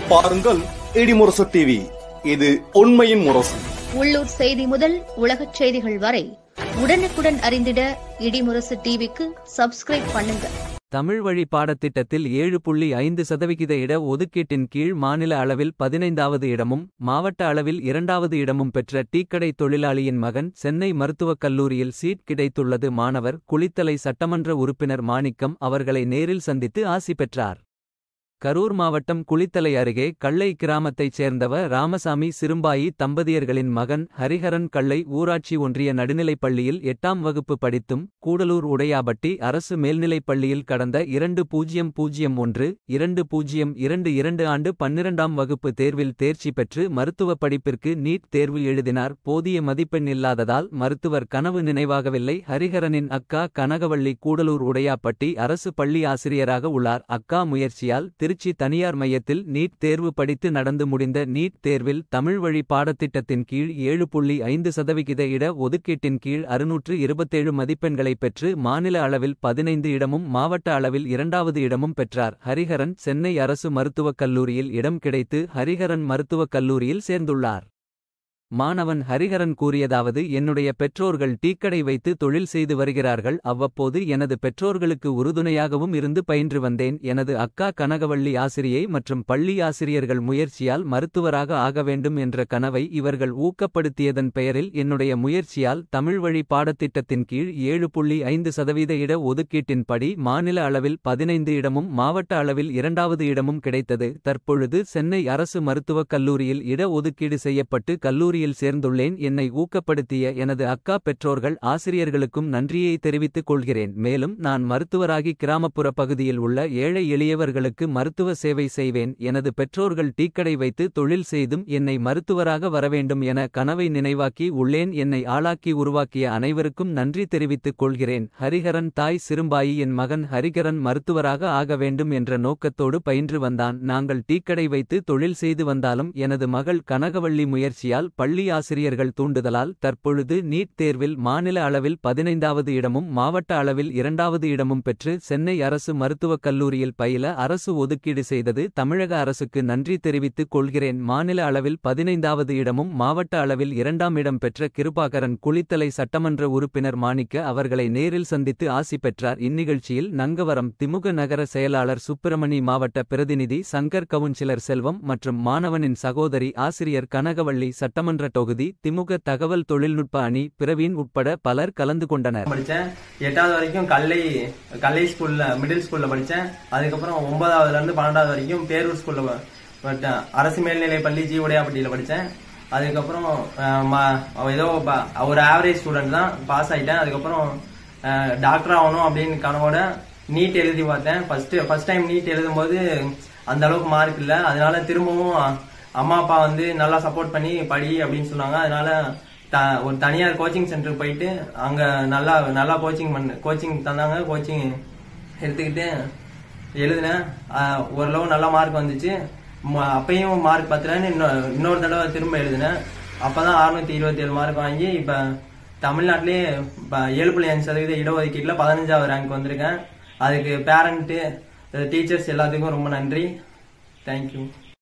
பாருங்கள் இடிமுரசு டிவி. இது உண்மையின் முரசு. உள்ளூர் செய்தி முதல் உலகச் செய்திகள் வரை உடனுக்குடன் அறிந்திட இடிமுரசு டிவிக்கு சப்ஸ்கிரைப் பண்ணுங்க. தமிழ் வழி பாடத்திட்டத்தில் 7.5% இட ஒதுக்கீட்டின் கீழ் மாநில அளவில் 15வது இடமும் மாவட்ட அளவில் 2வது இடமும் பெற்ற டீக்கடை தொழிலாளியின் மகன் சென்னை மருத்துவக் கல்லூரியில் சீட் கிடைத்துள்ளது. மாணவர் குளித்தலை சட்டமன்ற உறுப்பினர் மாணிக்கம் அவர்களை நேரில் சந்தித்து ஆசி பெற்றார். கரூர் மாவட்டம் குளித்தலை அருகே கள்ளை கிராமத்தைச் சேர்ந்தவர் ராமசாமி சிறும்பாயி தம்பதியர்களின் மகன் ஹரிஹரன். கள்ளை ஊராட்சி ஒன்றிய நடுநிலைப் பள்ளியில் 8ஆம் வகுப்பு படித்தும் கூடலூர் உடையாபட்டி அரசு மேல்நிலைப் பள்ளியில் கடந்த 2001-2022 ஆண்டு 12ஆம் வகுப்பு தேர்வில் தேர்ச்சி பெற்று மருத்துவ படிப்பிற்கு நீட் தேர்வு எழுதினார். போதிய மதிப்பெண் இல்லாததால் மருத்துவர் கனவு நினைவாகவில்லை. ஹரிஹரனின் அக்கா கனகவள்ளி கூடலூர் உடையாபட்டி அரசு பள்ளி ஆசிரியராக உள்ளார். அக்கா முயற்சியால் திருச்சி தனியார் மையத்தில் நீட் தேர்வு படித்து நடந்து முடிந்த நீட் தேர்வில் தமிழ் வழி பாடத்திட்டத்தின் கீழ் 7.5% இட ஒதுக்கீட்டின் கீழ் 627 மதிப்பெண்களை பெற்று மாநில அளவில் 15 இடமும் மாவட்ட அளவில் 2வது இடமும் பெற்றார். ஹரிஹரன் சென்னை அரசு மருத்துவக் கல்லூரியில் இடம் கிடைத்து ஹரிஹரன் மருத்துவக் கல்லூரியில் சேர்ந்துள்ளார். மாணவன் ஹரிஹரன் கூறியதாவது: என்னுடைய பெற்றோர்கள் டீக்கடை வைத்து தொழில் செய்து வருகிறார்கள். அவ்வப்போது எனது பெற்றோர்களுக்கு உறுதுணையாகவும் இருந்து பயின்று வந்தேன். எனது அக்கா கனகவள்ளி ஆசிரியை மற்றும் பள்ளி ஆசிரியர்கள் முயற்சியால் மருத்துவராக ஆக வேண்டும் என்ற கனவை இவர்கள் ஊக்கப்படுத்தியதன் பெயரில் என்னுடைய முயற்சியால் தமிழ் வழி பாடத்திட்டத்தின் கீழ் 7.5% இட ஒதுக்கீட்டின் படி மாநில அளவில் 15 இடமும் மாவட்ட அளவில் 2வது இடமும் கிடைத்தது. தற்பொழுது சென்னை அரசு மருத்துவக் கல்லூரியில் இட ஒதுக்கீடு செய்யப்பட்டு கல்லூரி சேர்ந்துள்ளேன். என்னை ஊக்கப்படுத்திய எனது அக்கா பெற்றோர்கள் ஆசிரியர்களுக்கும் நன்றியை தெரிவித்துக் கொள்கிறேன். மேலும் நான் மருத்துவராகி கிராமப்புற பகுதியில் உள்ள ஏழை எளியவர்களுக்கு மருத்துவ சேவை செய்வேன். எனது பெற்றோர்கள் டீக்கடை வைத்து தொழில் செய்தும் என்னை மருத்துவராக வரவேண்டும் என கனவை நினைவாக்கி உள்ளேன். என்னை ஆளாக்கி உருவாக்கிய அனைவருக்கும் நன்றி தெரிவித்துக் கொள்கிறேன். ஹரிஹரன் தாய் சிறும்பாயி என் மகன் ஹரிஹரன் மருத்துவராக ஆக வேண்டும் என்ற நோக்கத்தோடு பயின்று வந்தான். நாங்கள் டீக்கடை வைத்து தொழில் செய்து வந்தாலும் எனது மகள் கனகவள்ளி முயற்சியால் பள்ளி ஆசிரியர்கள் தூண்டுதலால் தற்பொழுது நீட் தேர்வில் மாநில அளவில் 15வது இடமும் மாவட்ட அளவில் 2வது இடமும் பெற்று சென்னை அரசு மருத்துவக் கல்லூரியில் பயில அரசு ஒதுக்கீடு செய்தது தமிழக அரசுக்கு நன்றி தெரிவித்துக் கொள்கிறேன். மாநில அளவில் 15வது இடமும் மாவட்ட அளவில் 2ஆம் இடம் பெற்ற கிருபாகரன் குளித்தலை சட்டமன்ற உறுப்பினர் மாணிக்க அவர்களை நேரில் சந்தித்து ஆசி பெற்றார். இந்நிகழ்ச்சியில் நங்கவரம் திமுக நகர செயலாளர் சுப்பிரமணி, மாவட்ட பிரதிநிதி சங்கர், கவுன்சிலர் செல்வம் மற்றும் மாணவனின் சகோதரி ஆசிரியர் கனகவள்ளி, சட்டமன்ற தொகுதி திமுக தகவல் தொழில்நுட்ப அணி பிரவீன் உட்பட பலர் கலந்து கொண்டனர். படிச்சேன். 8வது வரைக்கும் கல்லை ஸ்கூல்ல மிடில் ஸ்கூல்ல படிச்சேன். அதுக்கப்புறம் 9வதுல இருந்து 12வது வரைக்கும் பேரூர் ஸ்கூல்ல அரசு மேல்நிலை பள்ளி ஜி உடையாபட்டியில படிச்சேன். அதுக்கப்புறம் ஏதோ ஒரு ஆவரேஜ் ஸ்டூடெண்ட் தான், பாஸ் ஆயிட்டேன். அதுக்கப்புறம் டாக்டர் ஆகணும் அப்படின்னு கனவோட நீட் எழுதி பார்த்தேன். ஃபர்ஸ்ட் டைம் நீட் எழுதும் போது அந்த அளவுக்கு மார்க் இல்ல. அதனால திரும்பவும் அம்மா அப்பா நல்லா சப்போர்ட் பண்ணி படி அப்படின்னு சொன்னாங்க. அதனால ஒரு தனியார் கோச்சிங் சென்டருக்கு போயிட்டு அங்க நல்லா கோச்சிங் தந்தாங்க. கோச்சிங் எடுத்துக்கிட்டு எழுதினேன். ஓரளவு நல்ல மார்க் வந்துச்சு. அப்பயும் மார்க் பத்தலன்னு இன்னொரு தடவை திரும்ப எழுதினேன். அப்பதான் 627 மார்க் வாங்கி இப்ப தமிழ்நாட்டிலேயே 7.5% இடஒதுக்கீட்டுல 15வது ரேங்க் வந்திருக்கேன். அதுக்கு பேரண்ட், டீச்சர்ஸ் எல்லாத்துக்கும் ரொம்ப நன்றி. தேங்க்யூ.